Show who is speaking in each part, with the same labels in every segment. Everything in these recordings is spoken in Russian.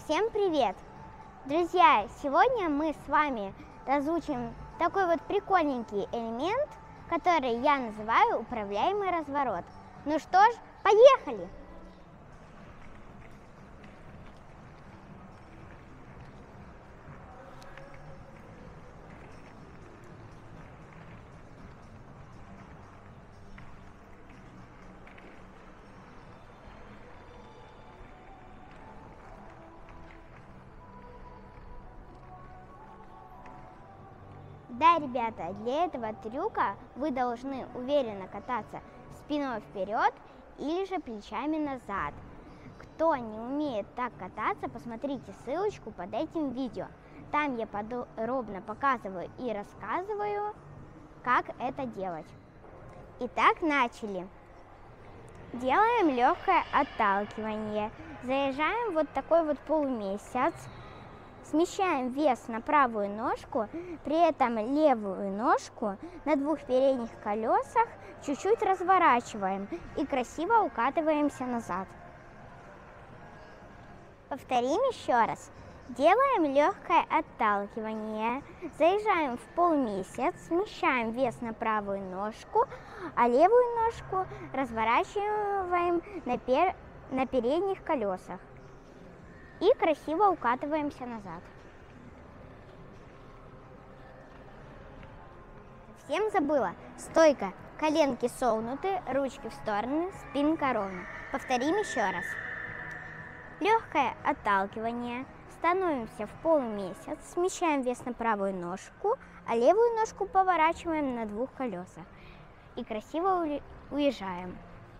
Speaker 1: Всем привет! Друзья, сегодня мы с вами разучим такой вот прикольненький элемент, который я называю управляемый разворот. Ну что ж, поехали! Да, ребята, для этого трюка вы должны уверенно кататься спиной вперед или же плечами назад. Кто не умеет так кататься, посмотрите ссылочку под этим видео. Там я подробно показываю и рассказываю, как это делать. Итак, начали. Делаем легкое отталкивание. Заезжаем вот такой вот полумесяц. Смещаем вес на правую ножку, при этом левую ножку на двух передних колесах чуть-чуть разворачиваем и красиво укатываемся назад. Повторим еще раз. Делаем легкое отталкивание, заезжаем в полумесяц, смещаем вес на правую ножку, а левую ножку разворачиваем на передних колесах. И красиво укатываемся назад. Совсем забыла. Стойка. Коленки согнуты, ручки в стороны, спинка ровно. Повторим еще раз. Легкое отталкивание. Становимся в полумесяц, смещаем вес на правую ножку, а левую ножку поворачиваем на двух колесах. И красиво уезжаем.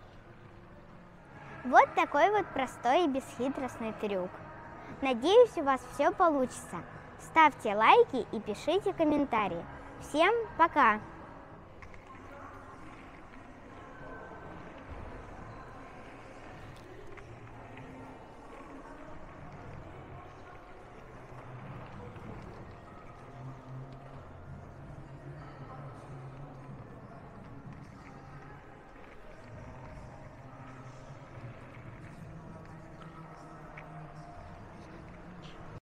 Speaker 1: Вот такой вот простой и бесхитростный трюк. Надеюсь, у вас все получится. Ставьте лайки и пишите комментарии. Всем пока!